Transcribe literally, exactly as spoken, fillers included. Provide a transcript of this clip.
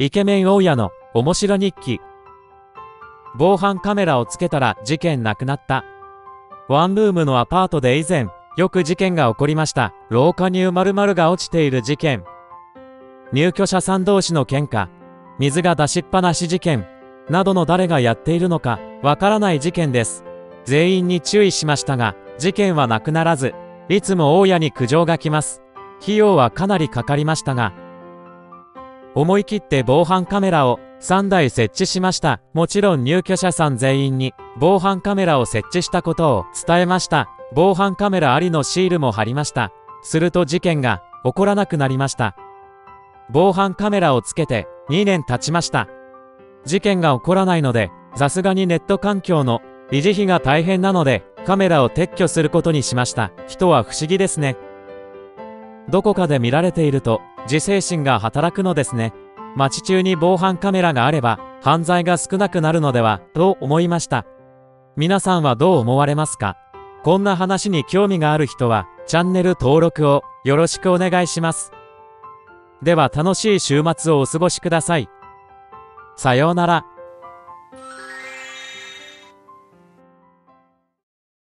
イケメン大家の面白日記。防犯カメラをつけたら事件なくなった。ワンルームのアパートで以前、よく事件が起こりました。廊下に〇〇が落ちている事件。入居者さん同士の喧嘩。水が出しっぱなし事件。などの誰がやっているのか、わからない事件です。全員に注意しましたが、事件はなくならず、いつも大家に苦情が来ます。費用はかなりかかりましたが、思い切って防犯カメラをさんだい設置しました。もちろん入居者さん全員に防犯カメラを設置したことを伝えました。防犯カメラありのシールも貼りました。すると事件が起こらなくなりました。防犯カメラをつけてにねん経ちました。事件が起こらないので、さすがにネット環境の維持費が大変なので、カメラを撤去することにしました。人は不思議ですね。どこかで見られていると自制心が働くのですね。街中に防犯カメラがあれば犯罪が少なくなるのではと思いました。皆さんはどう思われますか？こんな話に興味がある人はチャンネル登録をよろしくお願いします。では楽しい週末をお過ごしください。さようなら。